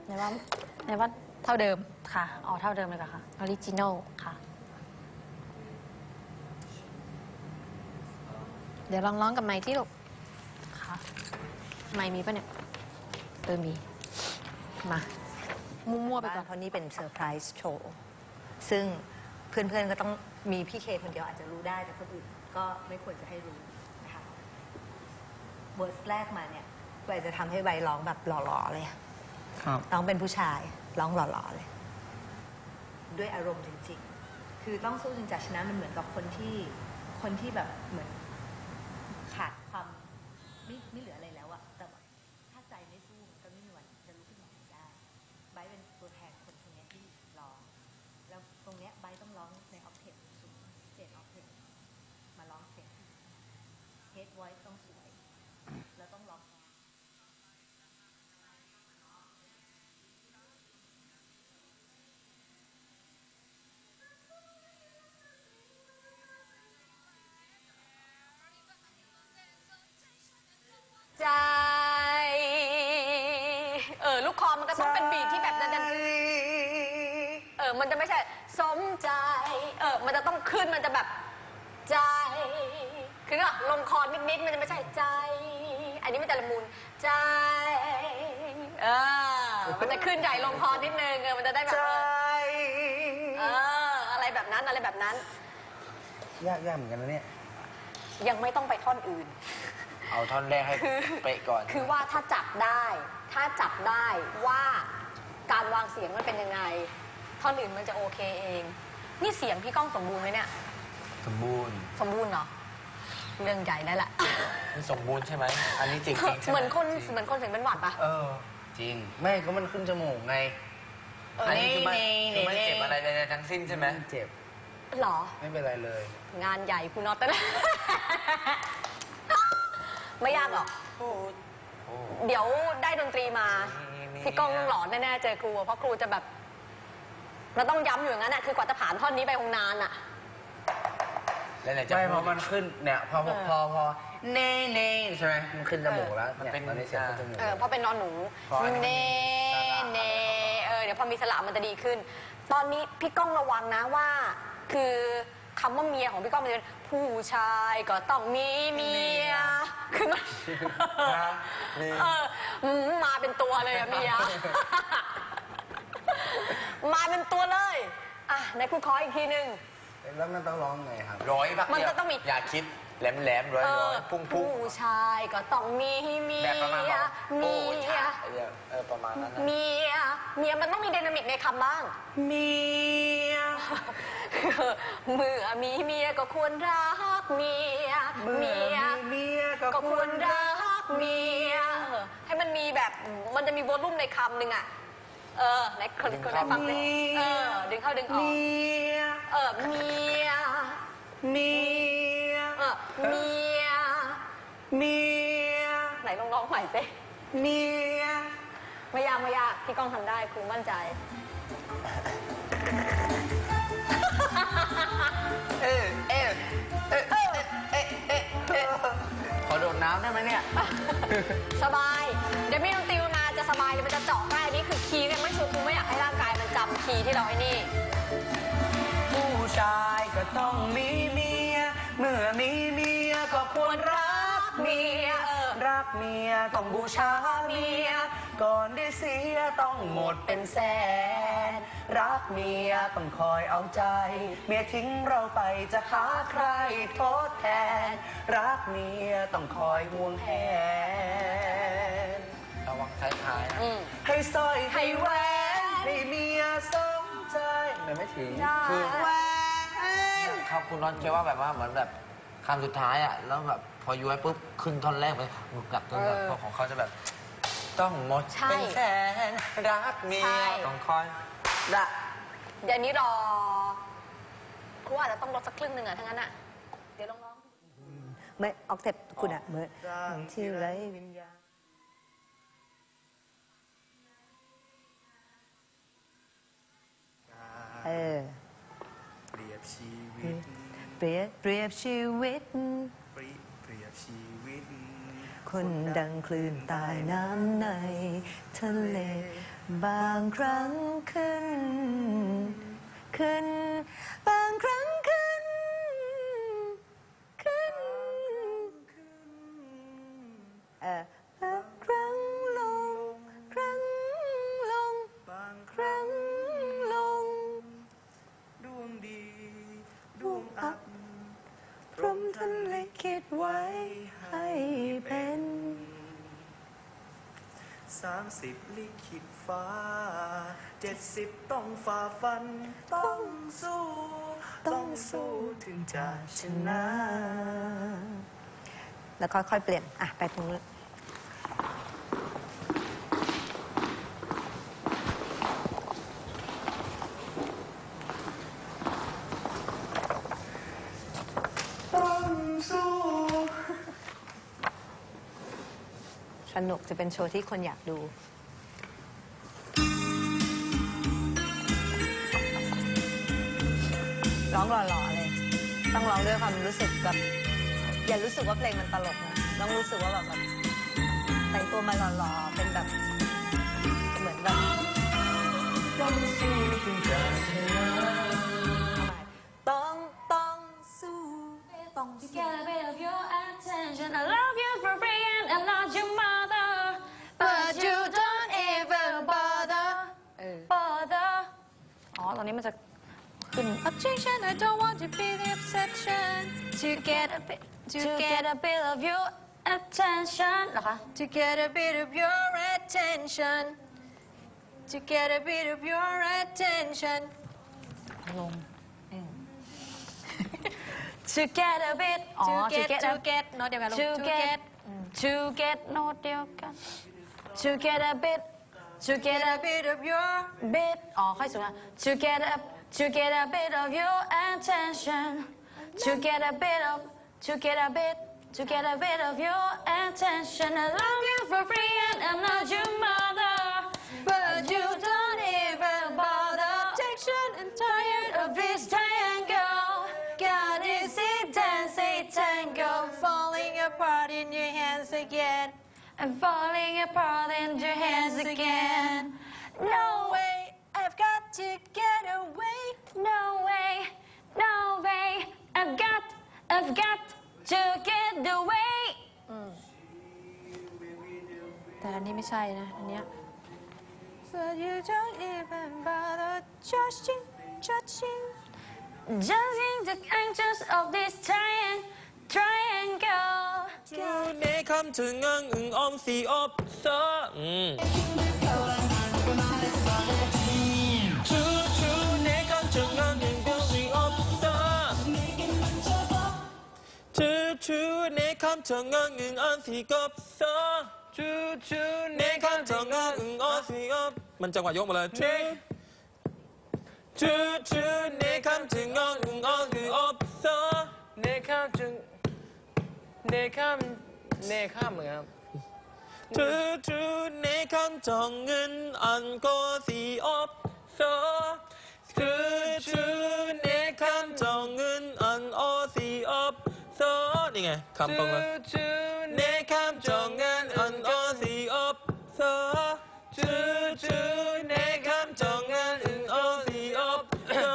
ในว่าเท่าเดิมค่ะอ๋อเท่าเดิมเลยค่ะออริจินอลค่ะเดี๋ยวลองร้องกับไมค์ที่ลูกค่ะไมค์มีปะเนี่ยมีมามั่วๆไปก่อนเพราะนี่เป็นเซอร์ไพรส์โชว์ซึ่งเพื่อนๆก็ต้องมีพี่เคคนเดียวอาจจะรู้ได้แต่คนอื่นก็ไม่ควรจะให้รู้นะคะเวอร์สแรกมาเนี่ยใบจะทำให้ใบร้องแบบหล่อๆเลยร้องเป็นผู้ชายร้องหล่อๆเลยด้วยอารมณ์จริงๆคือต้องสู้จนจะชนะมันเหมือนกับคนที่แบบเหมือนขาดความไม่เหลืออะไรแล้วอะแต่แบบถ้าใจไม่สู้มันก็ไม่มีวันจะลุกขึ้นมาได้ไบร์ทเป็นตัวแทนคนนี้ที่ร้องแล้วตรงเนี้ยไบร์ทต้องร้องในออกเทปสูงเจ็ดออกเทปมาร้องเสียงเฮดไวท์ต้องสวยแล้วต้องร้องใจลูกคอมันก็ต้องเป็นบีทที่แบบดันมันจะไม่ใช่สมใจมันจะต้องขึ้นมันจะแบบใจคือลงคอนิดๆมันจะไม่ใช่ใจอันนี้มันจะละมุนใจมันจะขึ้นใหญ่ลงคอนิดนึงมันจะได้แบบอะไรแบบนั้นอะไรแบบนั้นยากเหมือนกันนะเนี่ยยังไม่ต้องไปท่อนอื่นเอาท่อนแรกให้เป๊ะก่อนคือว่าถ้าจับได้ว่าการวางเสียงมันเป็นยังไงท่อนอื่นมันจะโอเคเองนี่เสียงพี่ก้องสมบูรณ์ไหมเนี่ยสมบูรณ์เหรอเรื่องใหญ่แล้วแหละมันสมบูรณ์ใช่ไหมอันนี้จริงใช่ไหมเหมือนคนเสียงเป็นหวัดปะจริงไม่ก็มันขึ้นจมูกไงอันนี้คือไม่เจ็บอะไรเลยทั้งสิ้นใช่ไหมเจ็บหรอไม่เป็นไรเลยงานใหญ่คุณน็อตนะไม่ยากหรอกเดี๋ยวได้ดนตรีมาพี่ก้องหลอนแน่ๆเจอครูเพราะครูจะแบบเราต้องย้ำอยู่อย่างนั้นคือกว่าจะผ่านท่อนนี้ไปคงนานไม่เพราะมันขึ้นเนี่ยพอเน่ใช่ไหมมันขึ้นจมูกแล้วมันเป็นเสียงจมูกเพราะเป็นนอนหนูเน่เดี๋ยวพอมีสระมันจะดีขึ้นตอนนี้พี่ก้องระวังนะว่าคือคำว่าเมียของพี่ก้องมันจะเป็นผู้ชายก็ต้องมีเมียคือมันมาเป็นตัวเลยเมียมาเป็นตัวเลยในครูขออีกทีนึงแล้วมันต้องร้องไงครับร้อยมันจะต้องมีอย่าคิดแหลมร้อยพุ่งผู้ชายก็ต้องมีเมียประมาณนั้นเมียมันต้องมีไดนามิกในคำบ้างเมียเมื่อมีเมียก็ควรรักเมียก็ควรรักเมียให้มันมีแบบมันจะมีวอลลุ่มในคำหนึ่งในคนได้ฟังเลยดึงเข้าดึงออกเมียไหนลองร้องใหม่สิเมียไม่ยากพี่ก้องทำได้ครูมั่นใจขอโดดน้ำได้ไหมเนี่ยสบายเดี๋ยวมีดนตรีมาจะสบายเดี๋ยวมันจะเจาะง่ายนี่คือคีย์กันไม่ชัวร์ครูไม่อยากให้ร่างกายมันจำคีย์ที่เราไอ้นี่ผู้ชายก็ต้องมีเมียเมื่อมีเมียก็ควรรักเมียรักเมียต้องบูชาเมียก่อนได้เสียต้องหมดเป็นแสนรักเมียต้องคอยเอาใจเมียทิ้งเราไปจะหาใครทดแทนรักเมียต้องคอยห่วงแหนระวังท้ายๆนะให้สร้อยให้แหวนให้เมียสมใจไม่ถึงคือแหวนครับคุณน็อตคิดว่าแบบว่าเหมือนแบบคำสุดท้ายแล้วแบบพอย้วยปุ๊บขึ้นท่อนแรกไปมุกกลับจนแบบพอของเขาจะแบบต้องหมดเป็นแสนรักเมียต้องคอยเดี๋ยวนี้รอครูอาจจะต้องลดสักครึ่งหนึ่งทั้งนั้นเดี๋ยวลองร้องไม่ออกเทปคุณเหมือนที่ไรวิญญาณเปรียบชีวิตคนดังคลื่นใต้น้ำในทะเลบางครั้งขึ้น บางครั้งขึ้น บางครั้งลง ครั้งลงบางคครั้รั้งงลงดวงดีดวงอับพรหมท่านลิขิตไว้ให้เป็น 30 ลิขิตฟ้า 70 ต้องฝ่าฟัน ต้องสู้ถึงจะชนะแล้วค่อยๆเปลี่ยน อ่ะ ไปตรงนู้นต้องสู้สนุกจะเป็นโชว์ที่คนอยากดู ร้องหล่อๆเลย ต้องร้องด้วยความรู้สึกแบบ อย่ารู้สึกว่าเพลงมันตลกนะต้องรู้สึกว่าแบบแต่งตัวมาหล่อๆ เป็นแบบ เหมือนแบบต้องสู้ถึงจะชนะต้องสู้ ต้อง To get a bit of your attention, I love you for free and I'm not your mother, but you don't even bother, bother. อ๋อ ตอนนี้มันจะขึ้น Objection, I don't want to be the exception. To get a bit of your attention เหรอคะ To get a bit of your attention To get a bit of your attention ลง To get a bit อ๋อ To get โน้ตเดียวกันลูก To get โน้ตเดียวกัน To get a bit a bit of your bit อ๋อ ค่อยสูงนะ To get a bit of your attention To get a bit of your attention I love you for free and I'm not your mother but you don't even bother Objection, I'm tired of this tango God is it dancing tango falling apart in your hands again I'm falling apart in your hands again No way I've got to get away No way, no way, I've got to get away แต่อันนี้ไม่ใช่นะ อันเนี้ย But you don't even bother judging Judging the angels of this triangle จูเนคำถึงงังอึงออมสีอบเซอจูเนคำถึงงังอึงออมสีอบเซอจูเนคำถึงงังอึงออมสีกับเซอจูเนคำถึงงังอึงออมสีอบมันจังหวะยกมาเลยจูเนคำถึงงังอึงออมสีอบเซอเนข้ามจึงเนข้ามเหมือนครับจูเนคำจองเงินอันก็สีอบเซอจูเนคำจองเงินอันออสีอบเซอนี่ไงคำตรงเลยเนคำจองเงินอันออสีอบเซอจูเนคำจองเงินอันออสีอบเซอ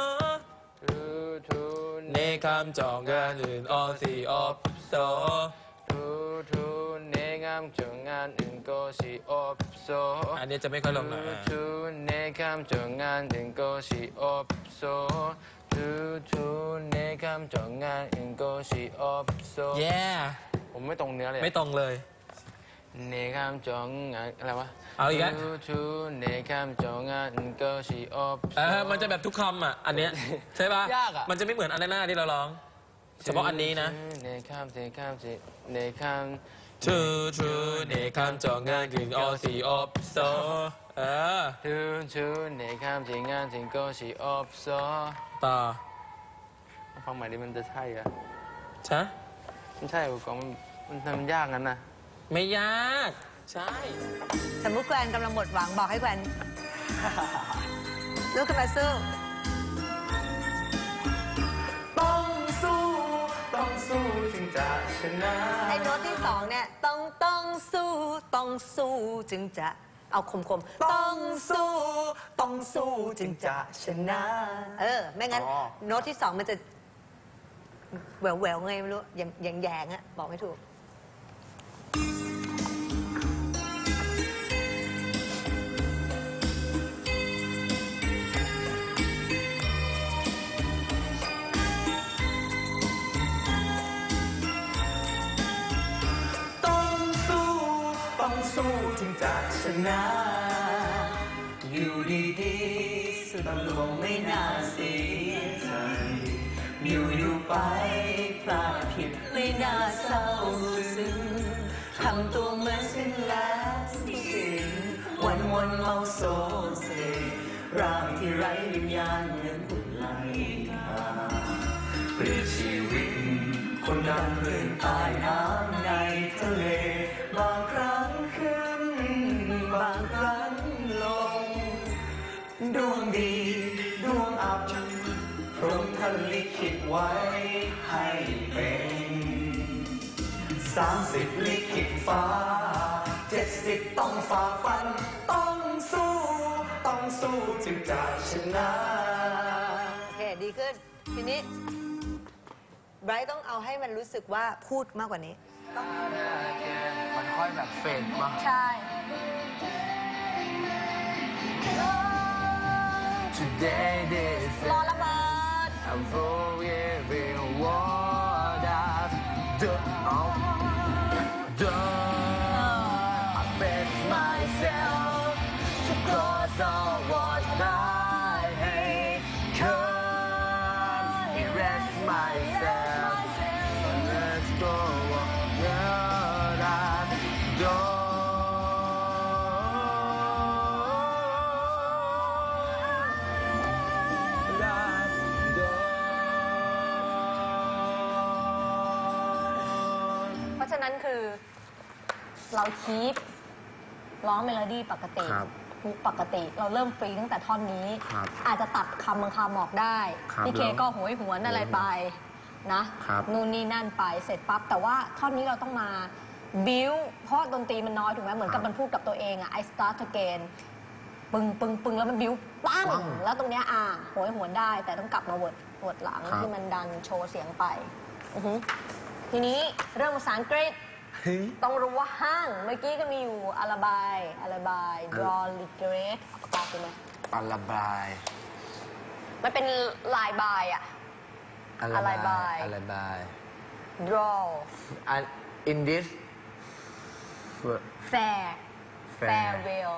เนคำจองเงินอันออสีอบเซอทูเนข้ามจึงงานอื่นก็สิอบโซอันนี้จะไม่ค่อยลงหน่อยทูเนข้ามจึงงานอื่นก็สิอบโซทูเนข้ามจึงงานอื่นก็สิอบโซ yeah ผมไม่ตรงเนื้อเลยไม่ตรงเลยเนข้ามจึงงานอะไรวะเอาอีกแล้วทูเนข้ามจึงงานอื่นก็สิอบโซมันจะแบบทุกคำอ่ะ อันเนี้ยใช่ป่ะยากอะมันจะไม่เหมือนอันหน้าที่เราร้อง เฉพาะอันนี้นะเนข้ามเนข้ามทูเนคำจองงานกึ่งอสีอบโซทูเนข้ามจึงงานอื่นก็สิอบโซต่อฟังใหม่ดิมันจะใช่เหรอใช่ไม่ใช่กองมันทำยากงั้นนะไม่ยาก ใช่สมมุติแกวนกำลังหมดหวังบอกให้แกวนลุกขึ้นมาสู้ต้องสู้ถึงจะชนะไอ้โน้ตที่สองเนี่ยต้องสู้จึงจะเอาคมๆต้องสู้จึงจะชนะไม่งั้นอ๋อโน้ตที่ 2มันจะแหววๆไงไม่รู้อย่างแยงอะบอกไม่ถูกต้องสู้จึงจะชนะ อยู่ดีๆสุดลงไม่น่าเสียใจอยู่ไปพลาดผิดไม่น่าเศร้าซึ้งทำตัวเหมือนสิ้นแล้วที่สิ้นวันเมาโซเซร่างที่ไร้วิญญาณเหมือนบุญไหลมาเปลี่ยนชีวิตคนดังเลื่อนใต้น้ำในทะเลบางครั้งขึ้นบางครั้งลงดวงดีดวงอับพรหมท่านลิขิตไว้ให้เป็น30ลิขิตฟ้า70ต้องฝ่าฟันต้องสู้จึงจะชนะโอเคดีขึ้นทีนี้ไบรท์ต้องเอาให้มันรู้สึกว่าพูดมากกว่านี้มันค่อยแบบเฟดมาใช่ Today this รอระเบิด I'm forgiving what I've done. I face myself to cause all what I hate. Can't erase myself. Let's go what I've done. เพราะฉะนั้นคือเราคีปร้องเมโลดี้ปกติครับฮุกปกติเราเริ่มฟรีตั้งแต่ท่อนนี้ครับอาจจะตัดคำบางคำออกได้ครับพี่เคก็โหยหวนอะไรไปนะครับ นู่นนี่นั่นไปเสร็จปั๊บแต่ว่าท่อนนี้เราต้องมาบิวเพราะดนตรีมันน้อยถูกไหมเหมือนกับมันพูดกับตัวเองอะ I start again ปึงปึงปึงแล้วมันบิวปั้งปั้งแล้วตรงเนี้ยโหยหวนได้แต่ต้องกลับมาเวิร์ดหลังครับที่มันดันโชว์เสียงไปอือหือทีนี้เรื่องภาษาอังกฤษ ต้องรู้ว่าห้างเมื่อกี้ก็มีอยู่อาราบาย draw regret เอาปากกาไปไหมอัลบายมันเป็นลายบายอะ อะไรบายอัลบาย draw and in this fair farewell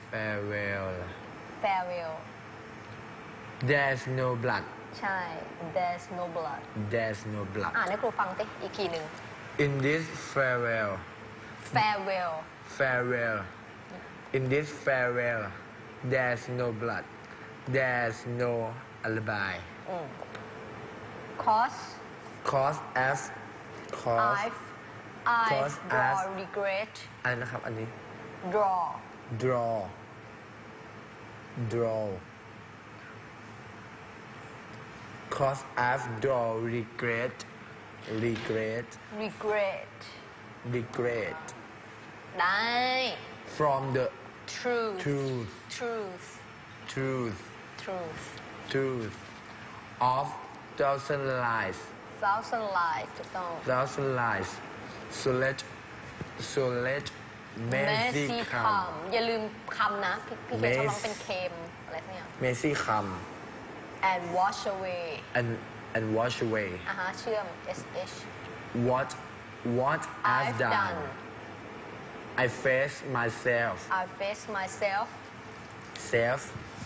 farewell there's no blood ใช่ there's no blood there's no blood ให้ครูฟังสิอีกทีหนึ่ง in this farewell farewell in this farewell there's no blood there's no alibi cause cause as cause I Cause draw as regret อะไรนะครับอันนี้ draw draw cause as draw regret ได้ from the truth truth of thousand lies ถูกต้อง thousand lies so let mercy come อย่าลืมคำนะพี่เคชอบร้องเป็นเค็มอะไรสักอย่าง mercy come and wash away and wash away เชื่อม sh what I've done I face myself I face myself self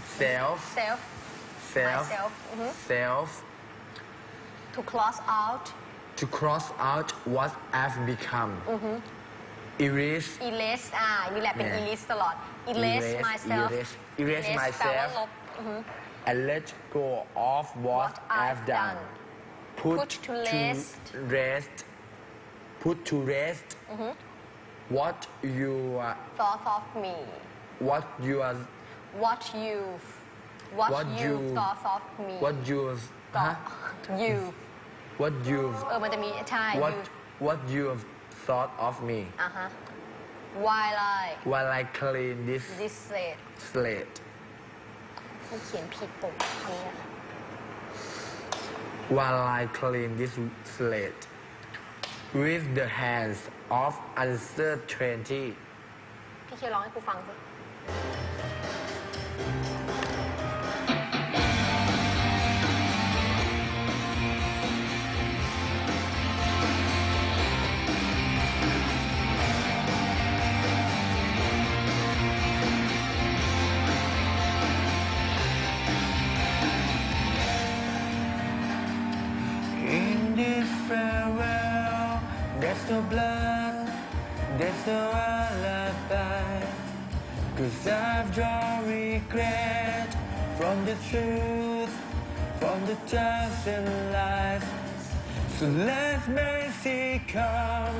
to cross out what I've become erase นี่แหละเป็น erase ตลอดerase myself erase แปล myself ว่าลบ and let go of what I've done put to rest what you thought of me what you what you thought of me what you thought you what you มันจะมีใช่ what you thought of me while I while I clean this this slate slate เขาเขียนผิดตรงคำเนี้ย while I clean this slate with the hands of uncertainty พี่เคียวร้องให้ครูฟังสิ In this farewell, there's no blood, there's no alibi. 'Cause I've drawn regret from the truth, from the times and lies. So let mercy come,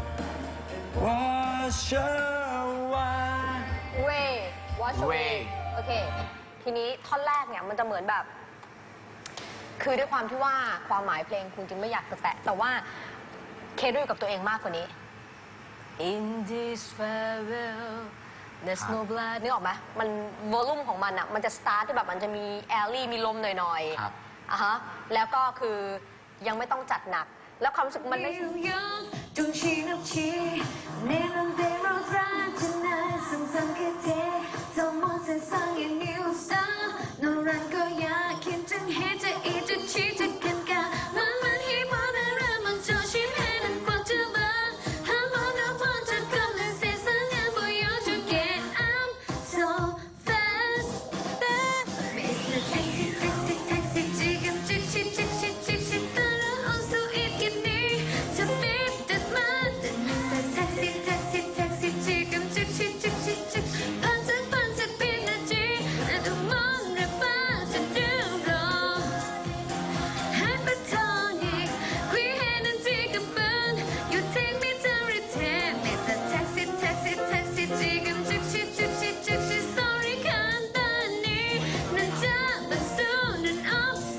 wash away. way watch away Way โอเค ทีนี้ท่อนแรกเนี่ยมันจะเหมือนแบบ คือด้วยความที่ว่าความหมายเพลงคุณจริงไม่อยากจะแตะแต่ว่าเคสด้วยกับตัวเองมากกว่านี้ In this farewell there's no blood นึกออกไหมมันวอลลุ่มของมันอ่ะมันจะสตาร์ทที่แบบมันจะมีแอลลี่มีลมหน่อยครับอ่ะฮะแล้วก็คือยังไม่ต้องจัดหนัก แล้วความรู้สึกมันไม่ 내 맘대로 살잖아 상상 끝에 더먼 세상에 뉴스 너란 거야 긴장해져 이제 시작한가 만만히 바라만 조심해는 꽉 잡아 한 번 더 번쩍 걷는 세상을 보여줄게 I'm so fast Mr. Taxi Taxi Taxi 지금 즉시 즉시 즉시 따라올 수 있겠니 저 삐듯 만드는 택시 택시 택시 지금 즉시 즉시 즉시 반짝반짝 빛나지 나도 몰래 빠져들어 Hypertonic 귀에는 지금은 You take me to return Mr. Taxi Taxi Taxi 지금 즉시 즉시 즉시 Sorry 간단히 난 잡을 수는 없어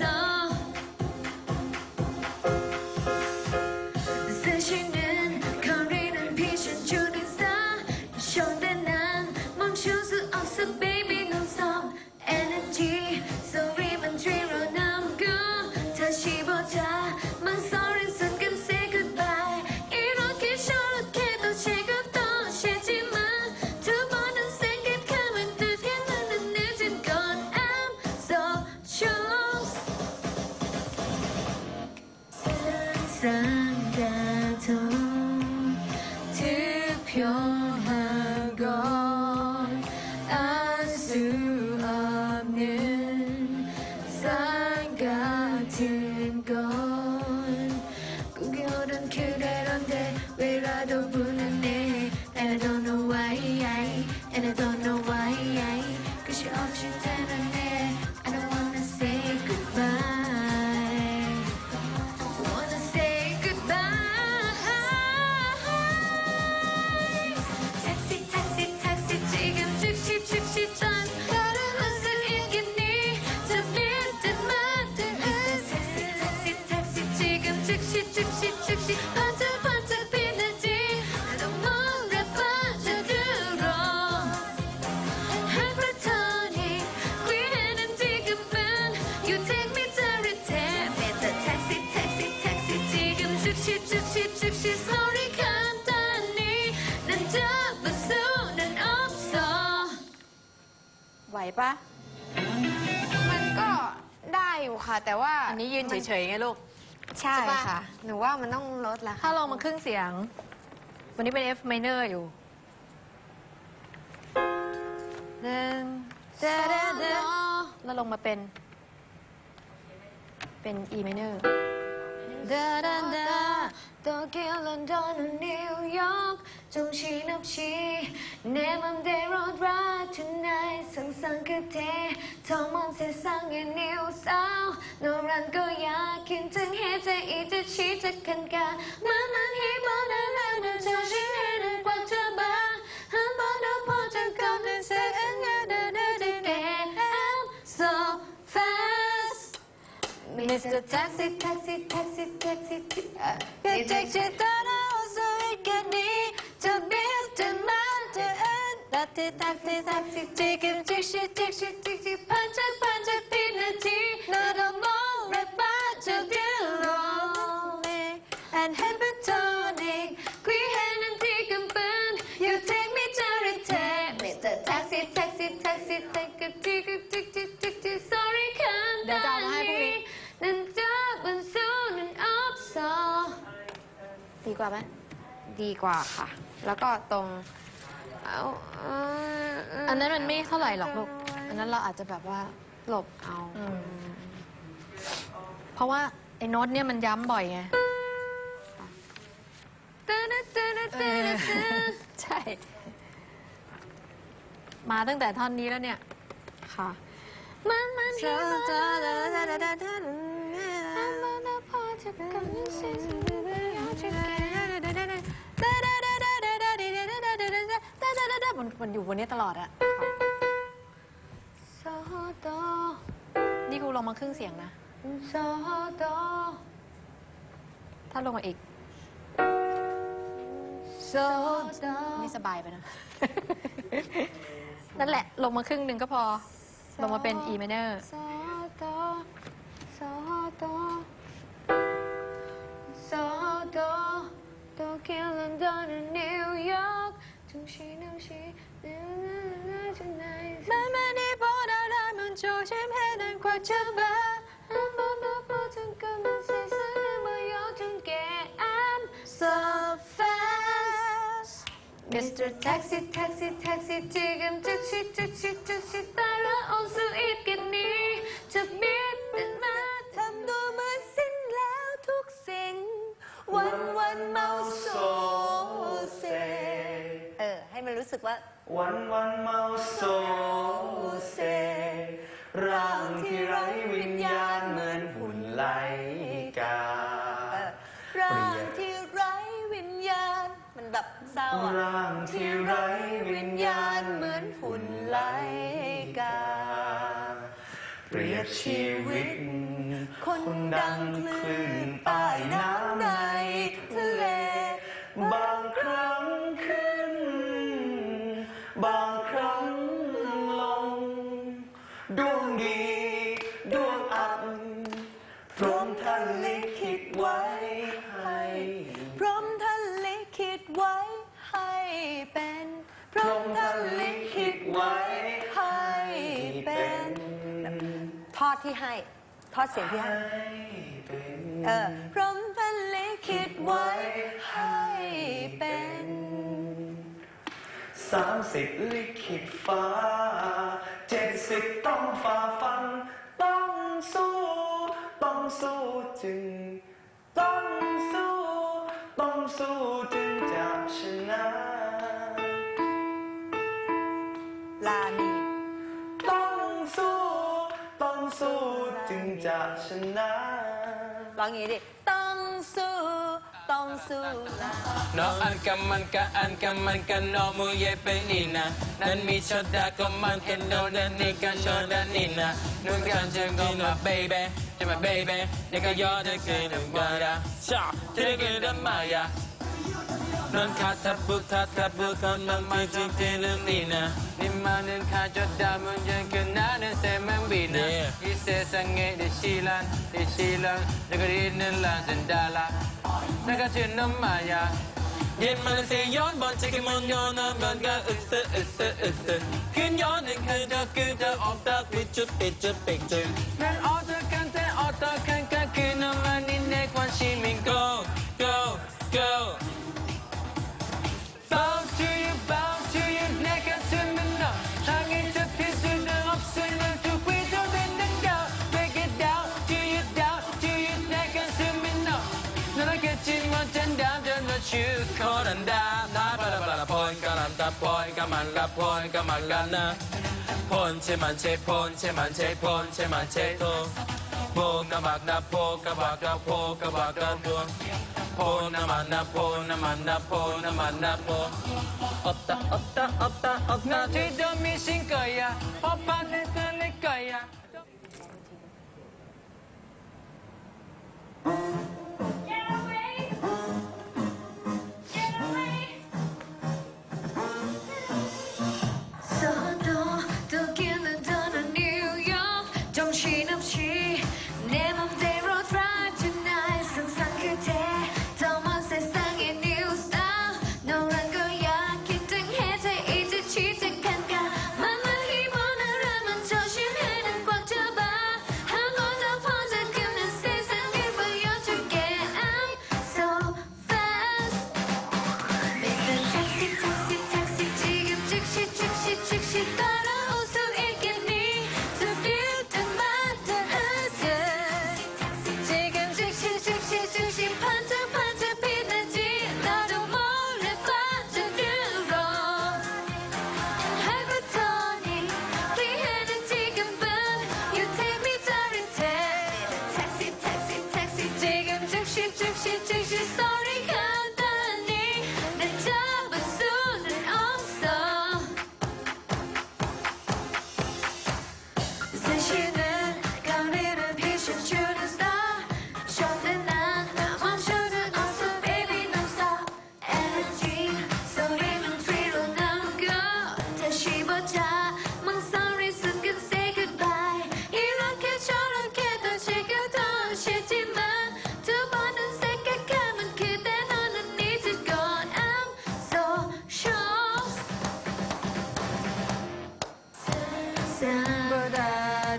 스시는 거리는 비션 주는 사 쇼인데 난 멈출 수 없어 baby non-stop energy 소리만 뒤로 남고 다시 보자 망설인 순간 say goodbye 이렇게 저렇게도 시간도 쉬지만 두 번은 생각하면 뜻에는 늦은 건 I'm so sure 항상 같아 투표한 건 알 수 없는 산 같은 건 꾸겨온 그대로인데 왜라도 부르네 And I don't know why And I don't know why 끝이 없이 되는데 I don't wanna say goodbye wanna say goodbye Taxi taxi taxi 지금 즉시 즉시 전 따라올 수 있겠니 저 빛을 만드는 Taxi taxi taxi 지금 즉시 즉시 즉시 반짝반짝 빛나지 나도 몰래 빠져들어 Hypertonic 귀에는 지금은 You take me to return Mr. Taxi Taxi Taxi 지금 즉시 즉시 즉시 소리 간단히 난 잡을 수는 없어 ไหวปะมันก็ได้อยู่ค่ะ แต่ว่าอันนี้ยืนเฉยๆไงลูกใช่ค่ะ หนูว่ามันต้องลดละค่ะถ้าลงมาครึ่งเสียง วันนี้เป็น F minor อยู่หนึ่งเดเดเดแล้วลงมาเป็น E minor Da da da 도쿄 런던 뉴욕 정신없이 내 맘대로 drive tonight 상상 끝에 더 먼 세상의 new sound 너란 거야 긴장해져 이제 시작한가 만만히 바라만 조심해는 꽉 잡아 한 번 더 번쩍 걷는 세상을 들을게 I'm so fast Mr. Taxi, Taxi, Taxi, Taxi, 그 택시 따라올 수 있겠니? 저 비슷한 말 taxi taxi taxi ticket ticket ticket ticket พันจากปีนาทีน่าจะมองแรปบ้าจะเดือดร้อน and hypertonic คุยให้นันที่กำปั้น you take me to the tag Mr. Taxi taxi taxi ticket ticket ticket ticket sorry คันเดี๋ยวจะเอามาให้พรุ่งนี้นั่นจะเป็นศูนย์อัพซอดีกว่าไหมดีกว่าค่ะ แล้วก็ตรงอันนั้นมันไม่เท่าไหร่หรอกลูก อันนั้นเราอาจจะแบบว่าหลบเอา เพราะว่าไอ้โน้ตเนี่ยมันย้ำบ่อยไง ใช่ มาตั้งแต่ท่อนนี้แล้วเนี่ย ค่ะมันฮิโร่มันอยู่บนนี้ตลอดอะนี่กูลงมาครึ่งเสียงนะ ถ้าลงมาอีก นี่สบายไปนะ นั่นแหละ ลงมาครึ่งหนึ่งก็พอ ลงมาเป็น E minor โตเกียวลอนดอนนิวยอร์กทุกชีทุกชีทุกไหนมันได้พอได้มันโจชิมให้ดังกว่าเธอบ้ามันพอถึงกับมันใส่เสื้อมายอถึงแก่ I'm so fast Mr. Taxi Taxi Taxi ที่กันทุกชีตายแล้วเอาสู้อีกกันนี้จะบีบเป็นมาทำตัวเหมือนสิ้นแล้วทุกสิ่งวันเมาโซเซให้มันรู้สึกว่าวันเมาโซเซร่างที่ไร้วิญญาณเหมือนหุ่นไลการ่างที่ไร้วิญญาณ มันแบบเศร้าอ่ะร่างที่ไร้วิญญาณเหมือนหุ่นไลกา เปรียบชีวิตคนดังคลื่นใต้น้ำในทะเล บางครั้งขึ้น บางครั้งลง ดวงดีดวงอับพร้อมท่านลิขิตไว้ให้พร้อมท่านลิขิตไว้ให้เป็นพร้อมท่านลิขิตไว้ให้เป็นทอดที่ให้ ทอดเสียงที่ให้พร้อมท่านลิขิตไว้ให้เป็น30ลิขิตฟ้า70ต้องฝ่าฟันต้องสู้จึงต้องสู้จึงจะชนะลานีต้องสู้จึงจะชนะร้องอย่างนี้ดิ ต้องสู้ลา No anka no muye penina nan mi choda koman ken no nan ni kan choda nina nun kan jengo my baby to my baby nigga you're the king of gara sha take it up maya non katabu kan man jing telum nina nimmanen ka choda mun jen kenana se man bina ise sange de shilan nigga rin la sendala nigga chinam maya เย็นมาเลเซียย้อนบอลเช็คมอนย้อนน้ำบอลก็อึดขึ้นย้อนหนึ่งคือจะออกตาปิดจุดนั่นออกเธอกันแต่ออกตากันก็คือน้ำมันนี่ในความชิมิง go bow to you neck and to me now ทางนี้จะพิสูจน์ up to you to quit to the down break it down to you neck and to me now นั่นก็จิมมันจะดาวจนว่าชื่อคนอันดาหน้าปะละพอนกะลันตะพอนกะมันละพอนกะมันละนะพอนเชมันเชพอนเชมันเชพอนเชมันเชโตโพกะบักนะโพกะบักนะโพกะบักนะโพโพนะมันนะโพนะมันนะโพนะมันนะโพอตตาที่ดมีสิงกะยาพอปานเลเลกะยา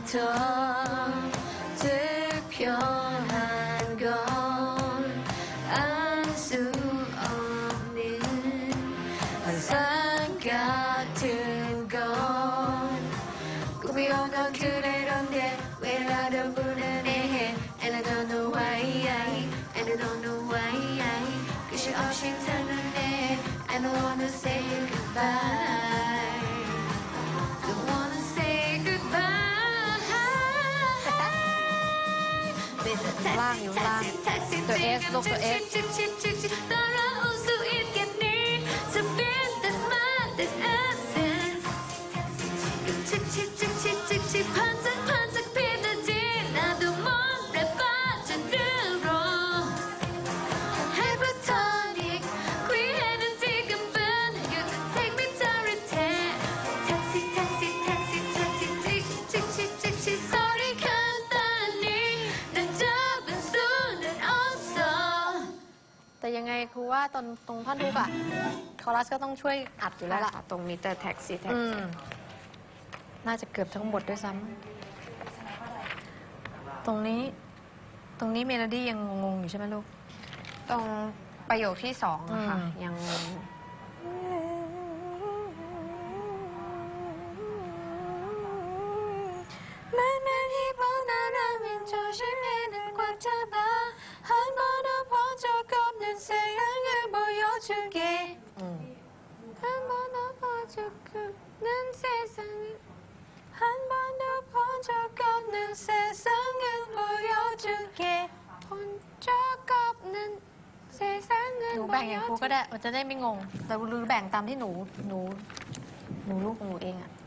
한건 알 수 없는 환상 같은 건 꿈이었던 그대로인데 왜 나를 불안해해 And I don't know why And I don't know why 끝이 없이 타는데 I don't wanna say goodbye Don't wanna say goodbye ล่างอยู่ล่างตัว S ลูกตัว S 따라올 수 있겠니 Something that's mine that's essence 칙칙칙칙칙칙 반짝반짝 피는지 나도 몰래 빠져들어 Hypertonic 귀에는 지금은 You can take me to return Taxi taxi taxi taxi 칙칙칙칙칙 소리 간단히 날 잡은 수는 없어 แต่ยังไงครูว่าตรงท่อนทุกอะคอรัสก็ต้องช่วยอัดอยู่แล้วล่ะตรงนี้แต่แท็กซี่แท็กอืซี่มน่าจะเกือบทั้งหมดด้วยซ้ำตรงนี้เมโลดี้ยังงงๆอยู่ใช่ไหมลูกตรงประโยคที่สองอะค่ะอืมยังงง 만만히 보나라면 조심해는 꽉 잡아 한 번도 본 적 없는 세상을 보여줄게 อืม 한 번도 본 적 없는 세상을 한 번도 본 적 없는 세상을 보여줄게 본 적 없는 ห 세상을 นูแบ่งอย่างครูก็ 보여줄게 ได้มันจะได้ไม่งง แต่หรือแบ่งตามที่หนูลูกของหนูเองอะ